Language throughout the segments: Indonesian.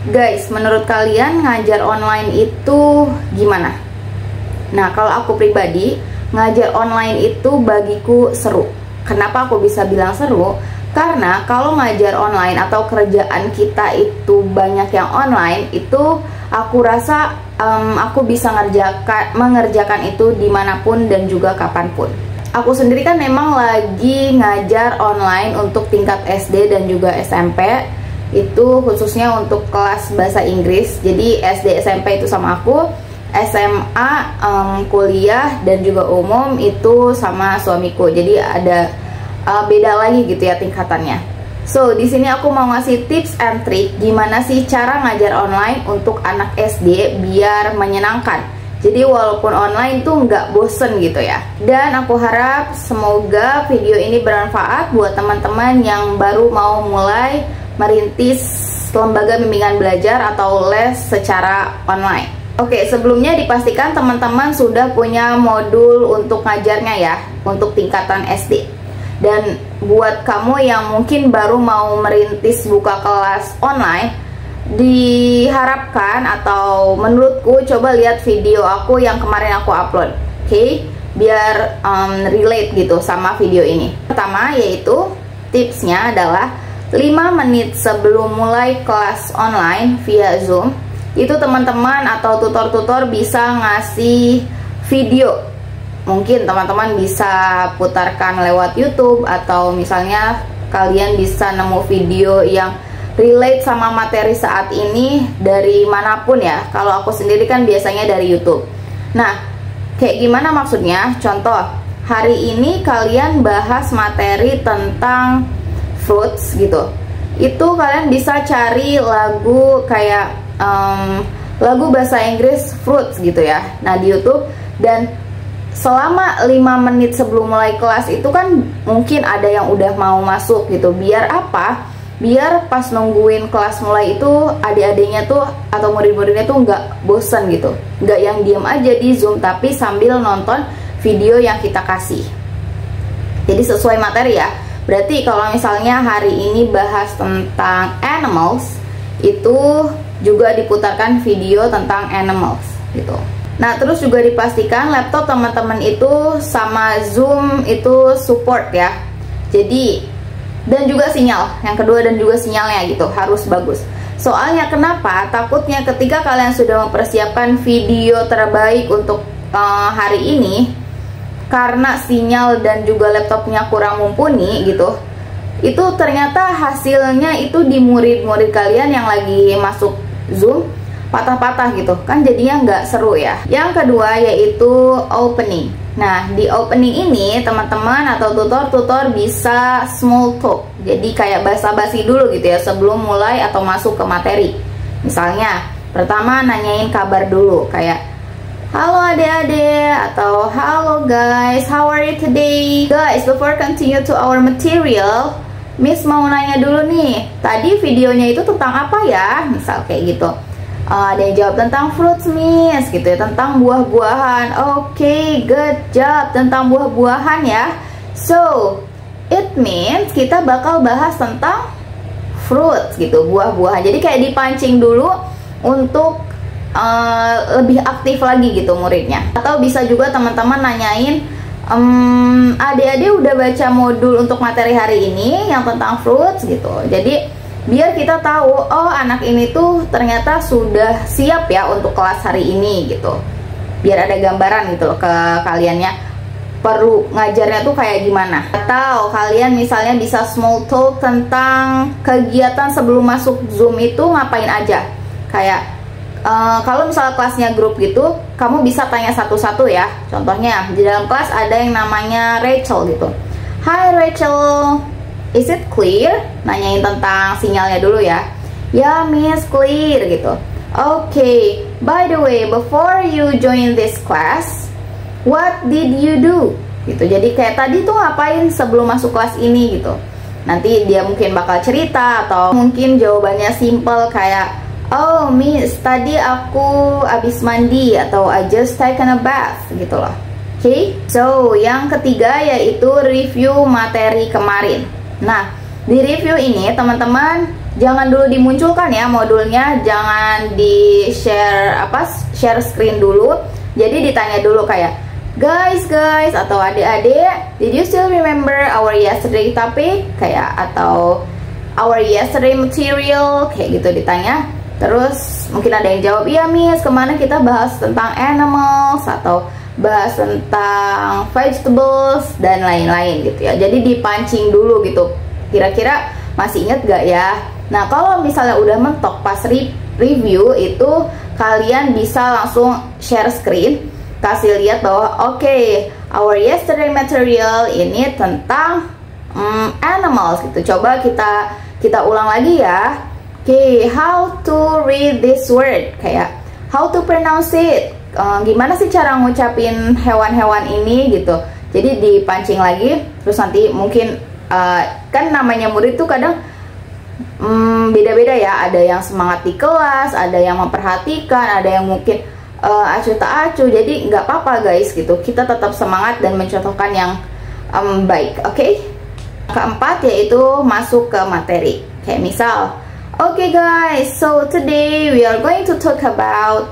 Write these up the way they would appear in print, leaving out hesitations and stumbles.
Guys, menurut kalian ngajar online itu gimana? Nah, kalau aku pribadi, ngajar online itu bagiku seru. Kenapa aku bisa bilang seru? Karena kalau ngajar online atau kerjaan kita itu banyak yang online, itu aku rasa aku bisa mengerjakan itu dimanapun dan juga kapanpun. Aku sendiri kan memang lagi ngajar online untuk tingkat SD dan juga SMP. Itu khususnya untuk kelas bahasa Inggris. Jadi SD SMP itu sama aku, SMA kuliah dan juga umum itu sama suamiku. Jadi ada beda lagi gitu ya tingkatannya. So di sini aku mau ngasih tips and trick gimana sih cara ngajar online untuk anak SD biar menyenangkan. Jadi walaupun online tuh nggak bosen gitu ya. Dan aku harap semoga video ini bermanfaat buat teman-teman yang baru mau mulai merintis lembaga bimbingan belajar atau les secara online. Oke, sebelumnya dipastikan teman-teman sudah punya modul untuk ngajarnya ya, untuk tingkatan SD. Dan buat kamu yang mungkin baru mau merintis buka kelas online, diharapkan atau menurutku coba lihat video aku yang kemarin aku upload. Oke, biar relate gitu sama video ini. Pertama yaitu tipsnya adalah 5 menit sebelum mulai kelas online via Zoom, itu teman-teman atau tutor-tutor bisa ngasih video. Mungkin teman-teman bisa putarkan lewat YouTube, atau misalnya kalian bisa nemu video yang relate sama materi saat ini dari manapun ya. Kalau aku sendiri kan biasanya dari YouTube. Nah, kayak gimana maksudnya? Contoh, hari ini kalian bahas materi tentang fruits gitu, itu kalian bisa cari lagu kayak lagu bahasa Inggris fruits gitu ya, nah di YouTube. Dan selama 5 menit sebelum mulai kelas itu kan mungkin ada yang udah mau masuk gitu. Biar apa? Biar pas nungguin kelas mulai itu adik-adiknya tuh atau murid-muridnya tuh nggak bosen gitu, nggak yang diem aja di Zoom, tapi sambil nonton video yang kita kasih. Jadi sesuai materi ya. Berarti kalau misalnya hari ini bahas tentang animals, itu juga diputarkan video tentang animals gitu. Nah, terus juga dipastikan laptop teman-teman itu sama Zoom itu support ya. Jadi, dan juga sinyal, yang kedua dan juga sinyalnya gitu harus bagus. Soalnya kenapa? Takutnya ketika kalian sudah mempersiapkan video terbaik untuk hari ini, karena sinyal dan juga laptopnya kurang mumpuni gitu, itu ternyata hasilnya itu di murid-murid kalian yang lagi masuk Zoom patah-patah gitu kan, jadinya nggak seru ya. Yang kedua yaitu opening. Nah, di opening ini teman-teman atau tutor-tutor bisa small talk, jadi kayak basa-basi dulu gitu ya sebelum mulai atau masuk ke materi. Misalnya pertama nanyain kabar dulu, kayak halo adik-adik, atau halo guys, how are you today? Guys, before continue to our material, Miss mau nanya dulu nih, tadi videonya itu tentang apa ya? Misal kayak gitu. Ada yang jawab tentang fruits, Miss, gitu ya, tentang buah-buahan. Oke, good job, tentang buah-buahan ya. So, it means kita bakal bahas tentang fruits gitu, buah-buahan. Jadi kayak dipancing dulu untuk lebih aktif lagi gitu muridnya. Atau bisa juga teman-teman nanyain, adik-adik udah baca modul untuk materi hari ini yang tentang fruits gitu. Jadi biar kita tahu, oh anak ini tuh ternyata sudah siap ya untuk kelas hari ini gitu. Biar ada gambaran gitu loh ke kaliannya, perlu ngajarnya tuh kayak gimana. Atau kalian misalnya bisa small talk tentang kegiatan sebelum masuk Zoom itu ngapain aja. Kayak kalau misalnya kelasnya grup gitu, kamu bisa tanya satu-satu ya. Contohnya di dalam kelas ada yang namanya Rachel gitu. Hi Rachel, is it clear? Nanyain tentang sinyalnya dulu ya. Ya Miss, clear gitu. Okay, by the way, before you join this class, what did you do? Gitu. Jadi kayak tadi tuh ngapain sebelum masuk kelas ini gitu. Nanti dia mungkin bakal cerita, atau mungkin jawabannya simple kayak, oh Miss, tadi aku abis mandi, atau I just taken a bath gitu loh. Oke, so yang ketiga yaitu review materi kemarin. Nah, di review ini teman-teman jangan dulu dimunculkan ya modulnya, jangan di share screen dulu. Jadi ditanya dulu kayak guys atau adik-adik, did you still remember our yesterday topic, kayak atau our yesterday material, kayak gitu ditanya. Terus mungkin ada yang jawab, iya miss, kemana kita bahas tentang animals atau bahas tentang vegetables dan lain-lain gitu ya. Jadi dipancing dulu gitu, kira-kira masih inget gak ya. Nah kalau misalnya udah mentok pas review itu, kalian bisa langsung share screen, kasih lihat bahwa oke, our yesterday material ini tentang animals gitu. Coba kita ulang lagi ya. Oke, how to read this word, kayak how to pronounce it, gimana sih cara ngucapin hewan-hewan ini gitu. Jadi dipancing lagi. Terus nanti mungkin kan namanya murid tuh kadang beda-beda ya. Ada yang semangat di kelas, ada yang memperhatikan, ada yang mungkin acuh tak acuh. Jadi nggak apa-apa guys gitu, kita tetap semangat dan mencontohkan yang baik. Oke? Keempat yaitu masuk ke materi. Kayak misal, oke guys, so today we are going to talk about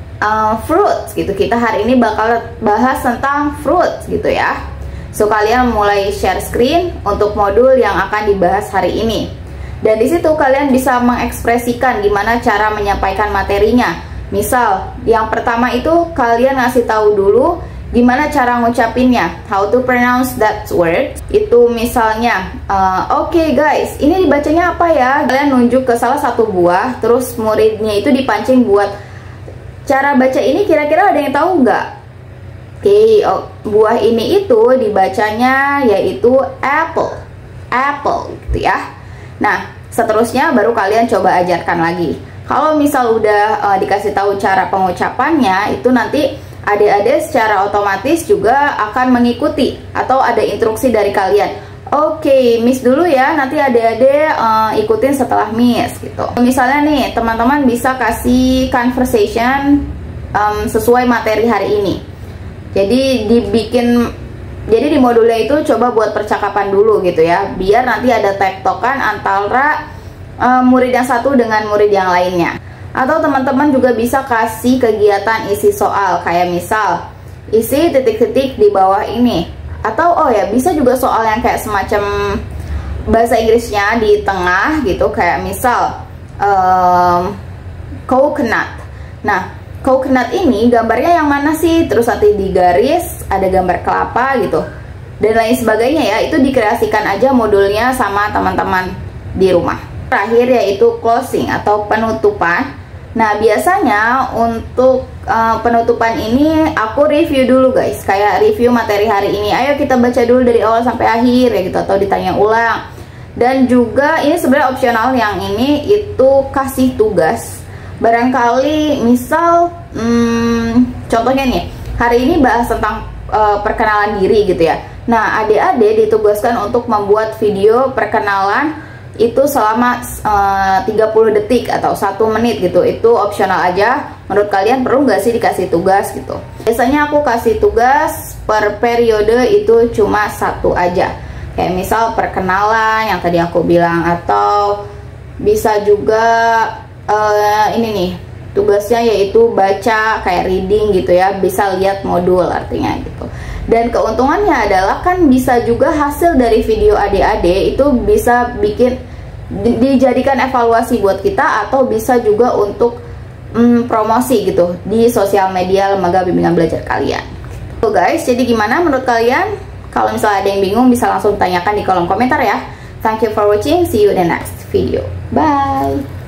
fruits gitu. Kita hari ini bakal bahas tentang fruits gitu ya. So kalian mulai share screen untuk modul yang akan dibahas hari ini. Dan di situ kalian bisa mengekspresikan gimana cara menyampaikan materinya. Misal, yang pertama itu kalian ngasih tahu dulu gimana cara ngucapinnya, how to pronounce that word. Itu misalnya, oke guys, ini dibacanya apa ya? Kalian nunjuk ke salah satu buah, terus muridnya itu dipancing buat cara baca ini kira-kira ada yang tahu nggak? Oke, buah ini itu dibacanya yaitu apple, apple gitu ya. Nah, seterusnya baru kalian coba ajarkan lagi. Kalau misal udah dikasih tahu cara pengucapannya, itu nanti adik-adik secara otomatis juga akan mengikuti atau ada instruksi dari kalian. Oke, miss dulu ya, nanti adik-adik ikutin setelah miss gitu. Misalnya nih, teman-teman bisa kasih conversation sesuai materi hari ini. Jadi di modulnya itu coba buat percakapan dulu gitu ya, biar nanti ada tektokan antara murid yang satu dengan murid yang lainnya. Atau teman-teman juga bisa kasih kegiatan isi soal, kayak misal isi titik-titik di bawah ini. Atau bisa juga soal yang kayak semacam bahasa Inggrisnya di tengah gitu, kayak misal coconut. Nah, coconut ini gambarnya yang mana sih? Terus nanti di garis ada gambar kelapa gitu, dan lain sebagainya ya. Itu dikreasikan aja modulnya sama teman-teman di rumah. Terakhir yaitu closing atau penutupan. Nah biasanya untuk penutupan ini aku review dulu guys, kayak review materi hari ini. Ayo kita baca dulu dari awal sampai akhir ya gitu, atau ditanya ulang. Dan juga ini sebenarnya opsional, yang ini itu kasih tugas. Barangkali misal contohnya nih, hari ini bahas tentang perkenalan diri gitu ya. Nah adik-adik ditugaskan untuk membuat video perkenalan itu selama 30 detik atau 1 menit gitu. Itu opsional aja. Menurut kalian perlu nggak sih dikasih tugas gitu? Biasanya aku kasih tugas per periode itu cuma 1 aja. Kayak misal perkenalan yang tadi aku bilang, atau bisa juga ini nih tugasnya yaitu baca kayak reading gitu ya, bisa lihat modul artinya gitu. Dan keuntungannya adalah kan bisa juga hasil dari video adik-adik itu bisa dijadikan evaluasi buat kita, atau bisa juga untuk promosi gitu di sosial media lembaga bimbingan belajar kalian. So guys, jadi gimana menurut kalian? Kalau misalnya ada yang bingung bisa langsung tanyakan di kolom komentar ya. Thank you for watching, see you in the next video. Bye.